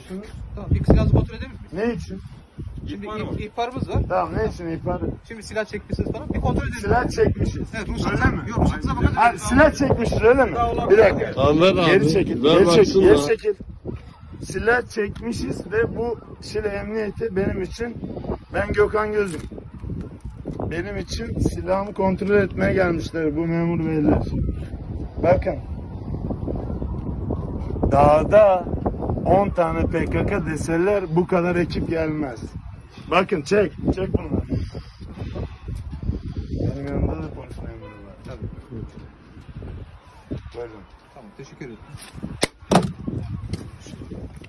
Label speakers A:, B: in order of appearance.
A: yapıyorsunuz?
B: Tamam, bir silahınızı kontrol edebilir miyiz?
A: Ne için?
B: Şimdi ihbarımız var.
A: Tamam, ne için ihbar?
B: Şimdi silah çekmişsiniz falan. Bir kontrol edelim.
A: Silah çekmişiz.
B: Evet,
A: Öyle
B: ruhsatınıza,
A: mi?
B: yok, ruhsatınıza bakın.
A: Ha, silah çekmişiz öyle mi? Bir dakika.
C: Tamam ver abi.
A: Geri çekil.
C: Ver
A: Geri çekil.
C: baksın
A: Geri
C: da.
A: çekil. Silah çekmişiz ve bu Şile Emniyeti benim için, ben Gökhan Gözüm. Benim için silahımı kontrol etmeye gelmişler bu memur beyler. Bakın. Dağda 10 tane PKK deseler bu kadar ekip gelmez. Bakın çek bunları. Benim yanımda da polis memuru var.
B: Tabii.
A: Buyurun.
B: Tamam, teşekkür ederim.